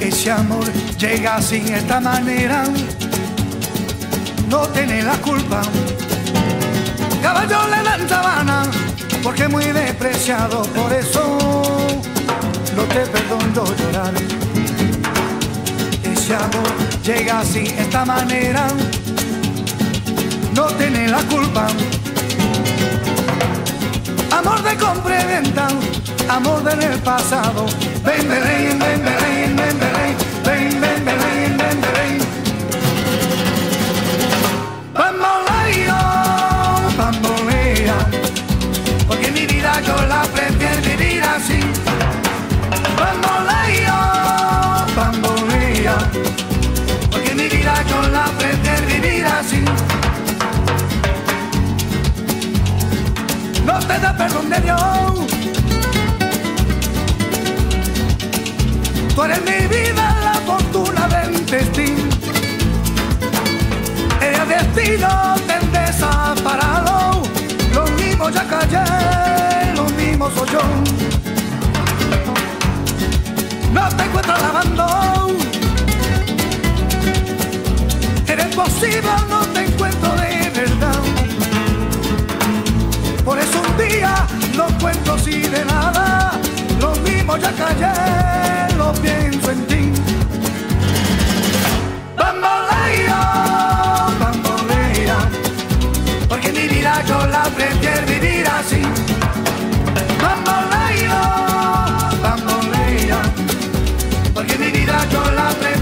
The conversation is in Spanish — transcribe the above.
Ese amor llega sin esta manera, no tiene la culpa. Caballo le dan sabana, porque es muy despreciado, por eso no te perdono llorar. Ese amor llega sin esta manera, no tiene la culpa. Amor de compra y venta, amor del pasado. Ven, Belén, ven, Belén, ven, Belén, ven, ven, Belén, ven, Belén. Bamboleo, bambolea, porque mi vida yo la prefiero vivir así. Bamboleo, bambolea, porque mi vida yo la prefiero vivir así. No te da perdón de Dios. Tú eres mi vida, la fortuna del destino. El destino te desaparado. Lo mismo ya callé, lo mismo soy yo. No te encuentro lavando. Eres posible, no te encuentro de verdad. Por eso un día no cuento así de nada. Lo mismo ya callé, lo pienso en ti. Bambolea, bambolea, porque mi vida yo la prefiero vivir así. Bambolea, bambolea, porque mi vida yo la prefiero